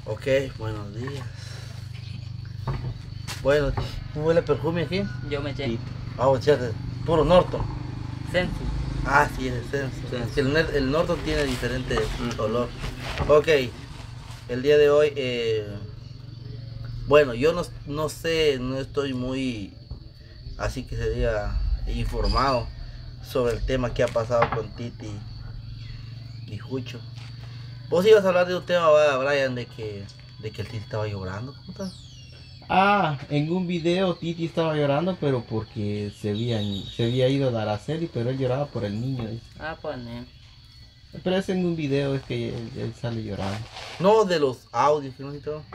Ok, buenos días. Bueno, ¿cómo huele el perfume aquí? Yo me eché. Ah, chévere. Puro Norton. Sensi. Ah, sí, es el Senso. Senso. Es que el Norton tiene diferente olor. Ok, el día de hoy, bueno, yo no sé, no estoy muy, así que se diga, informado sobre el tema que ha pasado con Titi y Jucho. Vos ibas a hablar de un tema, Brian, de que el Titi estaba llorando. ¿Cómo estás? Ah, en un video Titi estaba llorando, pero porque se había ido a Araceli, pero él lloraba por el niño, dice. Ah, pues no. Pero es en un video es que él sale llorando. No, de los audios que no y todo.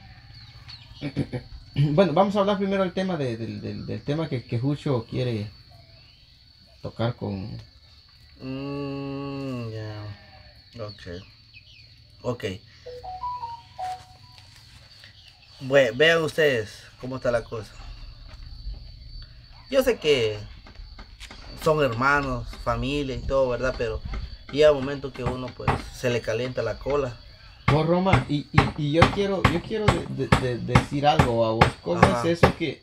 Bueno, vamos a hablar primero del tema del tema que Jucho quiere tocar con... Ya. Ok. Ok. Bueno, vean ustedes cómo está la cosa. Yo sé que son hermanos, familia y todo, ¿verdad? Pero llega un momento que uno pues se le calienta la cola. Vos, Roma, y yo quiero decir algo a vos. ¿Cómo Ajá. es eso que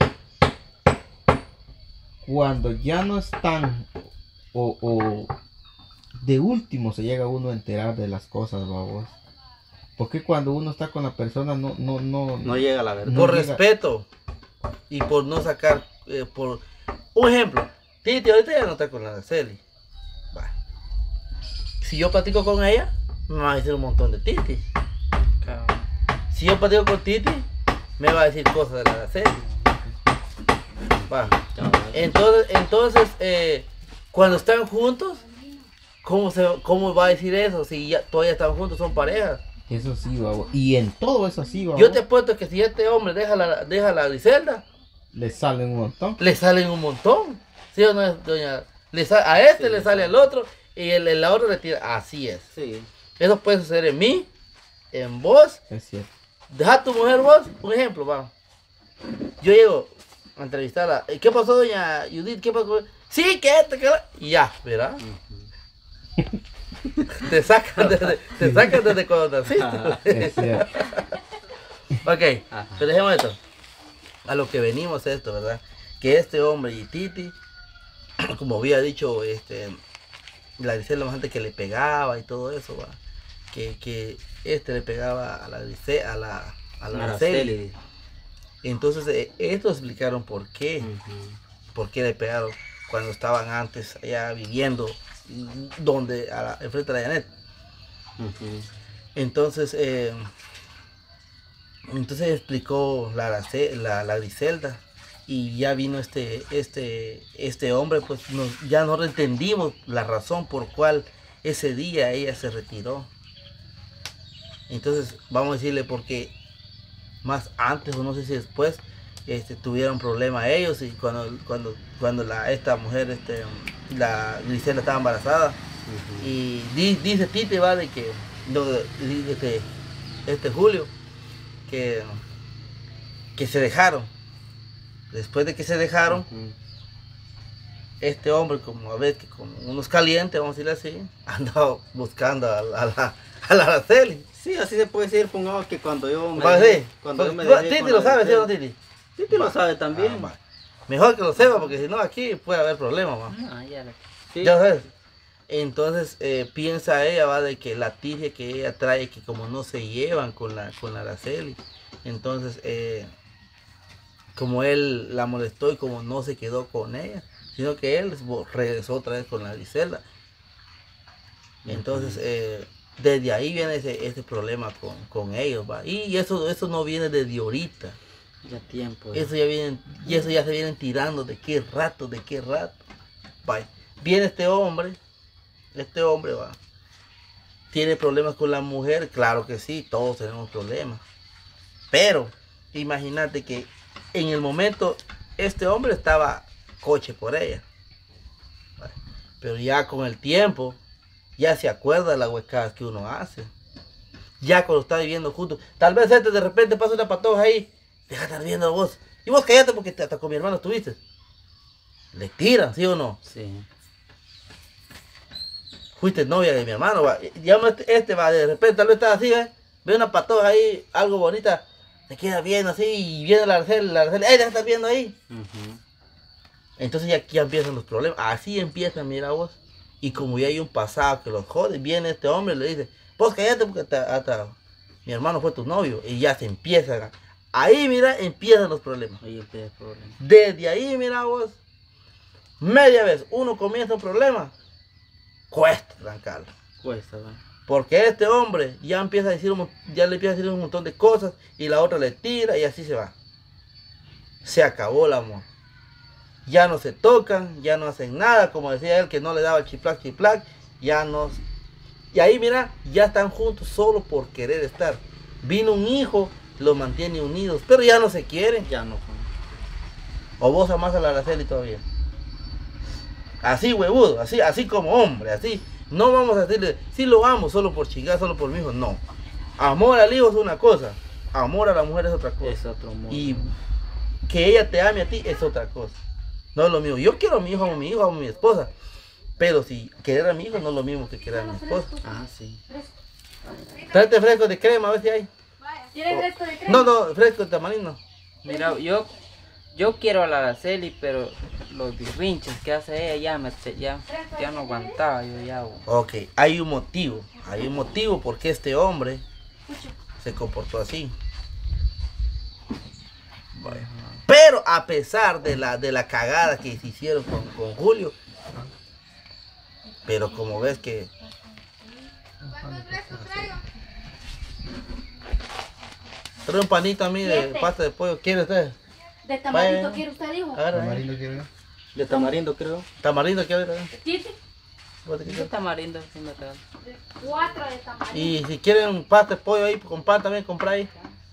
cuando ya no están o de último se llega uno a enterar de las cosas, vos? Porque cuando uno está con la persona No llega a la verdad. No Por llega. respeto y por no sacar, por un ejemplo, Titi ahorita ya no está con la Araceli. Va. Si yo platico con ella, me va a decir un montón de Titi. Cabrón. Si yo platico con Titi, me va a decir cosas de la Araceli. Va. Entonces, cuando están juntos, ¿cómo va a decir eso? Si ya todavía están juntos, son parejas. Eso sí, babo. Y en todo es así, babo. Yo te apuesto que si este hombre deja la Griselda, Le salen un montón. le salen un montón. ¿Sí o no, doña? A este Sí, le sale al otro y la otra le tira. Así es. Sí. Eso puede suceder en mí, en vos. Es cierto. Deja a tu mujer vos. Un ejemplo, va. Yo llego a entrevistarla. ¿Qué pasó, doña Judith? ¿Qué pasó? Sí, que y ya, ¿verdad? Te sacan desde cuando naciste. Es cierto. Ok, Ajá. pero dejemos esto. A lo que venimos esto, ¿verdad? Que este hombre y Titi, como había dicho, la Grisela más antes que le pegaba y todo eso, ¿va? Que le pegaba a la Grisela, a la Araceli. Araceli. Entonces, esto explicaron por qué. Por qué le pegaron cuando estaban antes allá viviendo donde enfrente de la Janet. Entonces explicó la Griselda y ya vino este hombre, pues ya no entendimos la razón por cual ese día ella se retiró. Entonces vamos a decirle porque más antes o no sé si después tuvieron problema ellos y cuando esta mujer, la Griselda estaba embarazada y dice Tite, va, de que Julio que se dejaron. Después de que se dejaron, este hombre, como a ver que como unos calientes, vamos a decirle así, andaba buscando a la Araceli. Sí, así se puede decir, pongamos que cuando yo me Va, sí. cuando yo me dejé Titi con lo la sabe, ¿sí o no, Araceli. Titi? Titi lo Va. sabe también. Va. Mejor que lo sepa, porque si no aquí puede haber problemas, va. Ah, ya. Sí. Ya sabes. Entonces piensa ella, va, de que la tirria que ella trae, que como no se llevan con la Araceli, entonces como él la molestó y como no se quedó con ella, sino que él regresó otra vez con la Griselda. Entonces desde ahí viene ese problema con ellos, va. Y eso no viene desde ahorita. Ya tiempo. Eso ya se vienen tirando de qué rato. Va. Viene este hombre va. ¿Tiene problemas con la mujer? Claro que sí, todos tenemos problemas. Pero imagínate que en el momento este hombre estaba coche por ella. Va. Pero ya con el tiempo, ya se acuerda de las huecadas que uno hace. Ya cuando está viviendo juntos. Tal vez de repente pasa una patoja ahí. Deja de estar viendo a vos. Y vos cállate porque hasta con mi hermano estuviste. Le tiran, ¿sí o no? Sí. Fuiste novia de mi hermano, va. Ya va, de repente tal vez está así, ¿eh? ve una patoja ahí, algo bonita, se queda viendo así y viene la Araceli, ¡ey, deja de estar viendo ahí! Entonces ya aquí empiezan los problemas, así empiezan, mira vos. Y como ya hay un pasado que los jode, viene este hombre y le dice, vos cállate porque hasta mi hermano fue tu novio. Y ya se empiezan, ahí mira, empiezan los problemas. Ahí empieza el problema. Desde ahí, mira vos, media vez uno comienza un problema, cuesta trancarlo. Cuesta, ¿verdad? Porque este hombre ya empieza a decir, ya le empieza a decir un montón de cosas y la otra le tira y así se va. Se acabó el amor. Ya no se tocan, ya no hacen nada, como decía él que no le daba el chiplac, ya no. Y ahí mira, ya están juntos solo por querer estar. Vino un hijo, los mantiene unidos, pero ya no se quieren. Ya no. O vos amás a la Araceli todavía. Así huevudo, así como hombre, así. No vamos a decirle, sí lo amo solo por chingar, solo por mi hijo, no. Amor al hijo es una cosa, amor a la mujer es otra cosa. Es otro modo. Y que ella te ame a ti es otra cosa. No es lo mismo. Yo quiero a mi hijo, amo a mi hijo, amo a mi esposa. Pero si querer a mi hijo no es lo mismo que querer a mi esposa. Ah, sí. Tráete fresco de crema, a ver si hay. ¿Tienes fresco de crema? No, fresco de tamarindo. Mira, yo quiero a la Araceli, pero los birrinches que hace ella ya no aguantaba yo ya. Ok, hay un motivo por qué este hombre se comportó así. Bueno. Pero a pesar de la cagada que se hicieron con Julio, pero como ves que trae un panito a mí de pasta de pollo, ¿quiere usted? ¿De tamarito Vaya. quiere usted, dijo? Agarra ahí. Tamarindo quiero yo. De tamarindo, creo. Tamarindo, ¿quiere ver? ¿Titi? ¿Qué tamarindo? Sí me trae. 4 de tamarito. Y si quieren pasta de pollo ahí con pan también, compra ahí.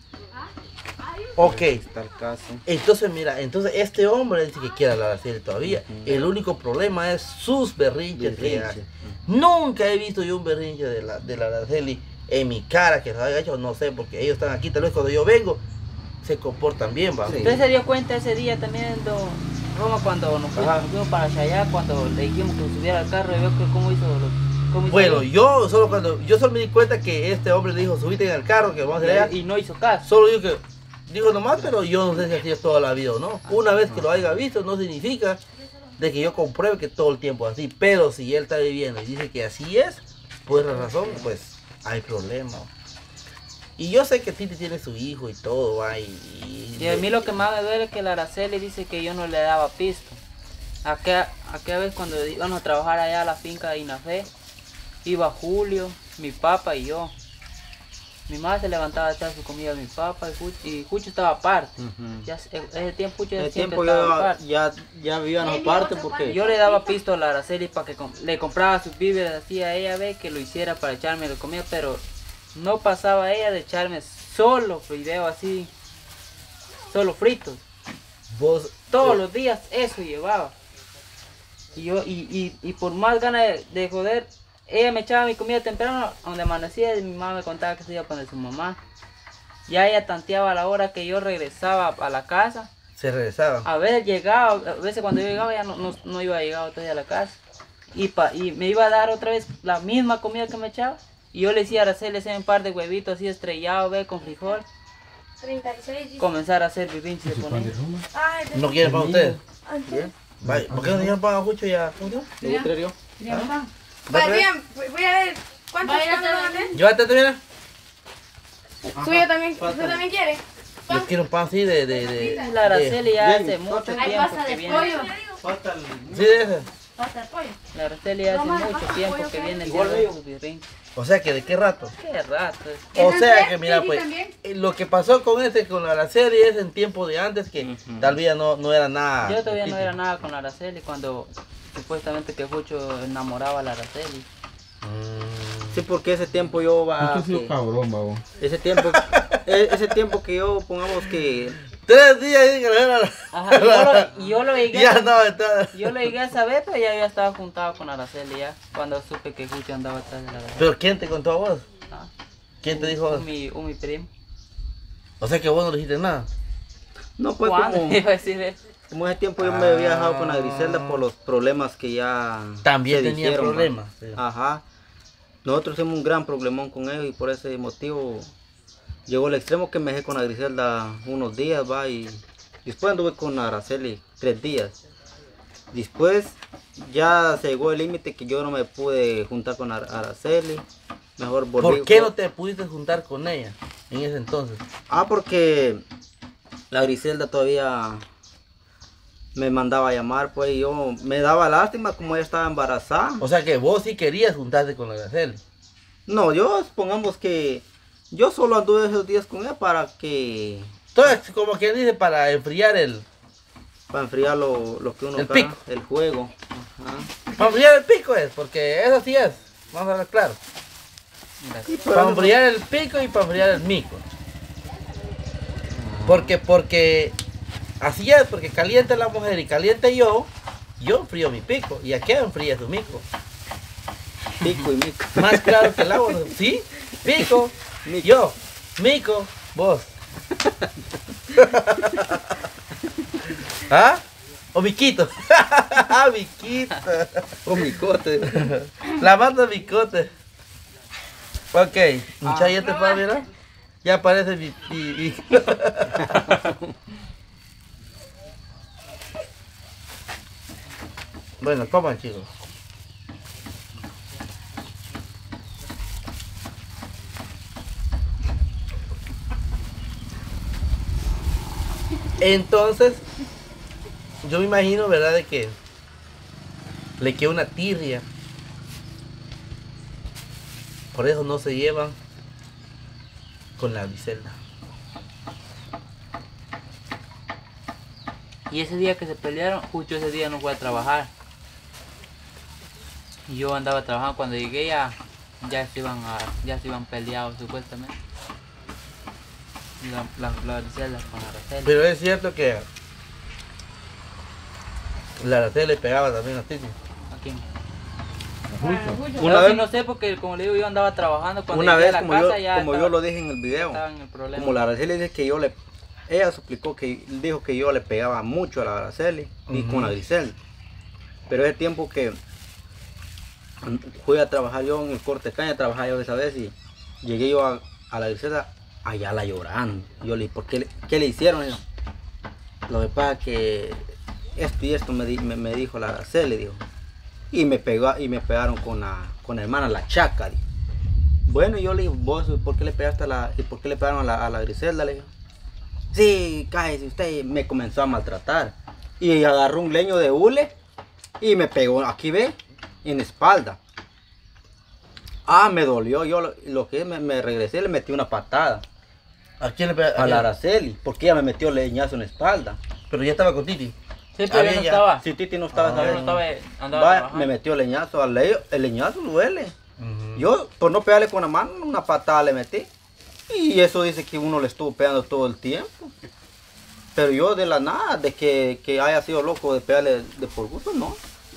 Ok, Está el caso. entonces mira, este hombre dice que quiere hablar así todavía. El único problema es sus berrinches que Berrinche. hace. Nunca he visto yo un berrinche de la Araceli en mi cara que se haya hecho, no sé, porque ellos están aquí, tal vez cuando yo vengo se comportan bien, va. Sí. ¿Usted se dio cuenta ese día también, don Roma, cuando nos fuimos para Chayá, cuando le dijimos que subiera al carro y vio que cómo hizo Bueno, yo solo me di cuenta que este hombre le dijo, subite en el carro que vamos a ir allá. y no hizo caso. Solo dijo nomás, pero yo no sé si así es toda la vida o no. Una vez que lo haya visto no significa de que yo compruebe que todo el tiempo es así. Pero si él está viviendo y dice que así es, por esa razón, pues hay problema. Y yo sé que Titi tiene su hijo y todo, va. Y a mí lo que más me duele es que la Araceli dice que yo no le daba pisto. Aquella vez cuando íbamos a trabajar allá a la finca de Inafé, iba Julio, mi papá y yo. Mi madre se levantaba a echar su comida a mi papá y Cucho estaba aparte. Ya, ese tiempo Cucho En el siempre tiempo estaba aparte. ya vivíamos aparte porque Yo le daba pisto a la Araceli para que le compraba sus víveres así a ella, ve, que lo hiciera para echarme la comida, pero no pasaba ella de echarme solo fideo así, solo fritos. Vos, Todos los días eso llevaba. Y yo, y por más ganas de joder, ella me echaba mi comida temprano, donde amanecía, y mi mamá me contaba que se iba con su mamá. Ya ella tanteaba a la hora que yo regresaba a la casa. se regresaba. A veces llegaba, a veces cuando yo llegaba ya no iba a llegar otra vez a la casa. Y me iba a dar otra vez la misma comida que me echaba. Y yo le decía a Araceli, hacía un par de huevitos así estrellados, ve, con frijol. 36. Comenzar a hacer birrinches de ¿Su pan de poner. Roma? Ay, ¿No quieren para ustedes? bien. Vaya, ¿por qué no dijeron para Jucho ya? ¿Cómo se ¿Le gustaría yo? va bien, voy a ver. ¿Cuántos van a tener? Llévate, mira. ¿Suyo también? ¿Usted también quiere? Yo quiero un pan así de La Araceli ya Bien, hace mucho Hay tiempo pasta que de viene. pollo. sí, de ese. Pasta de pollo. La Araceli ya hace Toma, mucho pasta, tiempo pollo, que ¿qué? viene Igual haciendo yo. sus birrinches. O sea que de qué rato. Qué rato. O ¿Es sea en que mira Titi pues, también? lo que pasó con la serie es en tiempo de antes que tal vez no era nada. Yo todavía no era nada con la Araceli cuando supuestamente que Jucho enamoraba a la Araceli. Sí, porque ese tiempo yo Justo ha sido cabrón, babo. ese tiempo que yo pongamos que 3 días y que la era Ajá, y yo lo llegué ya no está. yo lo llegué a saber, pero ya estaba juntado con Araceli ya, cuando supe que Jucho andaba atrás de la Araceli. Pero ¿quién te contó a vos? Ah, ¿Quién te dijo? mi primo. O sea que vos no le dijiste nada. no pues ¿Cuándo como, iba a decir eso? como ese tiempo yo me había dejado con la Griselda por los problemas que ya También se tenía dijeron, problemas. ¿va? Ajá. Nosotros hicimos un gran problemón con ellos y por ese motivo Llegó el extremo que me dejé con la Griselda unos días, va, y después anduve con la Araceli 3 días. Después ya se llegó el límite que yo no me pude juntar con Araceli. Mejor volví. ¿Por qué no te pudiste juntar con ella en ese entonces? Porque la Griselda todavía me mandaba a llamar, pues, y yo me daba lástima como ella estaba embarazada. O sea que vos sí querías juntarte con la Araceli. No, yo supongamos que yo solo anduve esos días con ella para que... Entonces, como quien dice, para enfriar Para enfriar lo que uno El gana, pico. el juego. Ajá. para enfriar el pico es, porque eso sí es. Vamos a hablar claro. Sí, pero Para eso- enfriar el pico y para enfriar el mico. Porque así es, porque caliente la mujer y caliente yo enfrío mi pico. ¿Y a qué enfría tu mico? Pico y mico. Más claro que el agua, ¿no? ¿Sí? Pico, Mico. yo, mico, vos. ¿Ah? O miquito. Miquito. Con micote. Lavando micote. Ok, muchachos, ¿ya te puedo mirar? Ya aparece mi... Bueno, coman, chicos. Entonces, yo me imagino, ¿verdad? De que le queda una tirria. Por eso no se llevan con la Griselda. Y ese día que se pelearon, justo ese día no fue a trabajar. Y yo andaba trabajando, cuando llegué ya se iban peleados supuestamente. La Griselda con Araceli. Pero es cierto que la Araceli le pegaba también a Titi. ¿A quién? Justo. Una Yo vez- sí no sé porque como le digo yo andaba trabajando cuando Una llegué vez, a la como, casa yo, ya como yo lo dije en el video, estaba en el problema. como la Araceli dice que ella suplicó que dijo que yo le pegaba mucho a la Araceli y Ujú. con la Grisel. Pero ese tiempo que fui a trabajar yo en el corte de caña, trabajaba yo esa vez y llegué yo a la Griselda allá la llorando. Yo le dije, ¿qué le hicieron? Y yo, lo que pasa es que esto y esto me dijo la Araceli, dijo. Y me pegaron con la hermana, la Chaca, dijo. Bueno, yo le dije, vos, ¿por qué le pegaste y por qué le pegaron a la Griselda? Le dije, sí, cállese usted. Y me comenzó a maltratar. Y agarró un leño de hule y me pegó, aquí ve, en la espalda. Me dolió. Yo lo que me regresé, le metí una patada ¿A quién le pegaba? a la Araceli, porque ella me metió leñazo en la espalda. Pero ya estaba con Titi. Sí, pero yo bien, no ya. estaba. Si Titi no estaba, Yo ¿sabes? no estaba, andaba Va, trabajando. me metió leñazo, el leñazo duele. Ujú. Yo, por no pegarle con la mano, una patada le metí. Y eso dice que uno le estuvo pegando todo el tiempo. Pero yo de la nada, de que haya sido loco de pegarle de por gusto, no.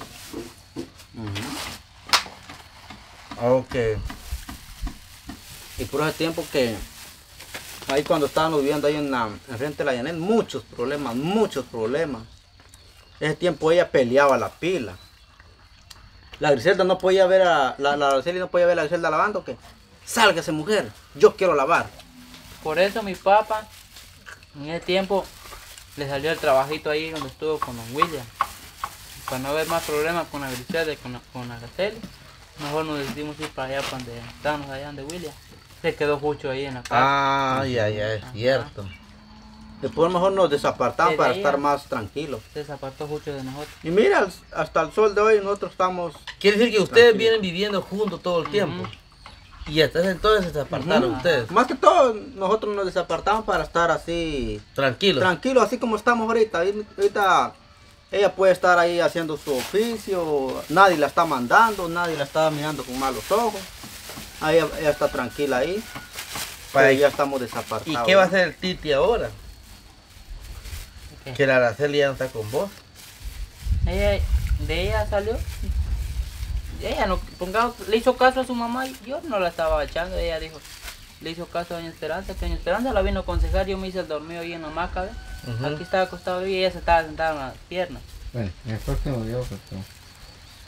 Ok. Y por ese tiempo que, ahí cuando estábamos viviendo ahí enfrente de la Yanel, muchos problemas. Ese tiempo ella peleaba la pila. La Griselda no podía ver la Araceli no podía ver a la Griselda lavando, que sálgase mujer, yo quiero lavar. Por eso mi papá, en ese tiempo, le salió el trabajito ahí donde estuvo con don William. Para no haber más problemas con la Griselda y con la Araceli, mejor nos decidimos ir para allá, para donde estábamos allá donde William. Se quedó Jucho ahí en la casa. Ya, es cierto. Después mejor nos desapartamos Desde para ahí estar ya. más tranquilos. Se desapartó Jucho de nosotros. Y mira, hasta el sol de hoy nosotros estamos... Quiere decir que ustedes Tranquilo. vienen viviendo juntos todo el tiempo. Y hasta ese entonces se apartaron Ujú. ustedes. Más que todo, nosotros nos desapartamos para estar así... Tranquilos. Tranquilos, así como estamos ahorita. Ahorita ella puede estar ahí haciendo su oficio, nadie la está mandando, nadie la está mirando con malos ojos. Ahí ella está tranquila ahí. Pa- Pero ya estamos ¿Y desapartados. qué va a hacer el Titi ahora? ¿Qué? Que la Araceli ya no está con vos. De ella salió. Ella no, pongamos, le hizo caso a su mamá y yo no la estaba echando. Ella dijo, le hizo caso a doña Esperanza, que doña Esperanza la vino a aconsejar. Yo me hice el dormido ahí en la hamaca, ¿ves? Ujú. Aquí estaba acostado y ella se estaba sentada en las piernas. Bueno, en el próximo video, pues,